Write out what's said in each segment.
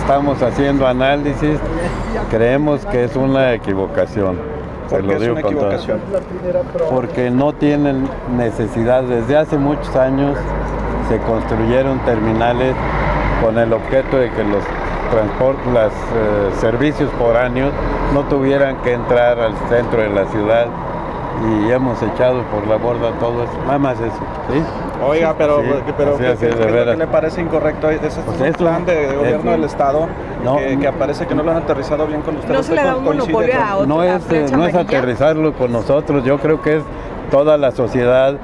estamos haciendo análisis, creemos que es una equivocación. ¿Por qué es una equivocación? Porque no tienen necesidad. Desde hace muchos años se construyeron terminales con el objeto de que los servicios foráneos no tuvieran que entrar al centro de la ciudad, y hemos echado por la borda todo eso, nada más eso, ¿sí? Oiga, pero, sí, ¿qué le parece incorrecto? ¿Ese es un plan de gobierno del Estado que aparece que no lo han aterrizado bien con ustedes? No se le da un monopolio a otra. No es aterrizarlo con nosotros. Yo creo que es toda la sociedad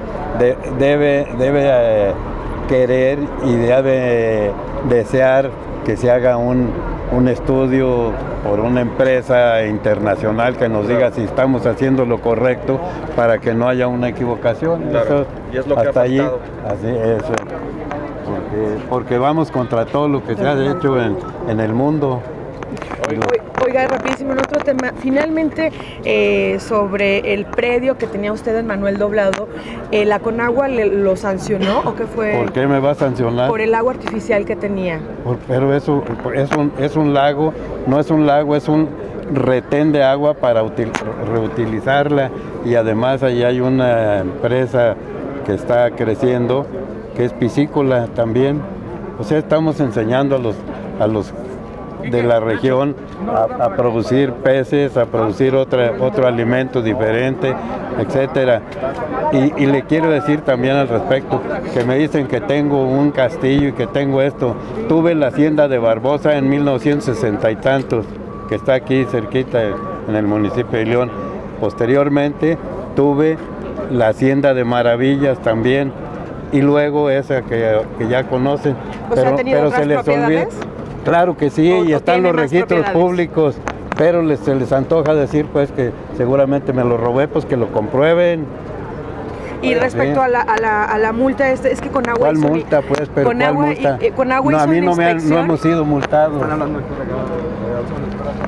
debe querer y debe desear que se haga un estudio por una empresa internacional que nos diga si estamos haciendo lo correcto para que no haya una equivocación. Claro. Eso, y es lo que hasta ha allí, faltado. así, eso. Porque vamos contra todo lo que se ha hecho en el mundo. Oiga, rapidísimo, en otro tema, finalmente sobre el predio que tenía usted en Manuel Doblado, ¿la Conagua lo sancionó o qué fue? ¿Por qué me va a sancionar? Por el agua artificial que tenía. Pero eso es un lago, no es un lago, es un retén de agua para reutilizarla, y además ahí hay una empresa que está creciendo, que es piscícola también. O sea, estamos enseñando a los de la región a producir peces, a producir otro alimento diferente, etcétera. Y le quiero decir también al respecto, que me dicen que tengo un castillo y que tengo esto. Tuve la hacienda de Barbosa en 1960 y tantos, que está aquí cerquita en el municipio de León. Posteriormente tuve la hacienda de Maravillas también, y luego esa que ya conocen. Pero se les olvida. Claro que sí, y están los registros públicos, pero se les antoja decir pues que seguramente me lo robé, pues que lo comprueben. Y respecto a la multa, es que Conagua... ¿Cuál multa, pues? Pero ¿cuál multa? Conagua no, hizo a mí una no inspección. hemos sido multados.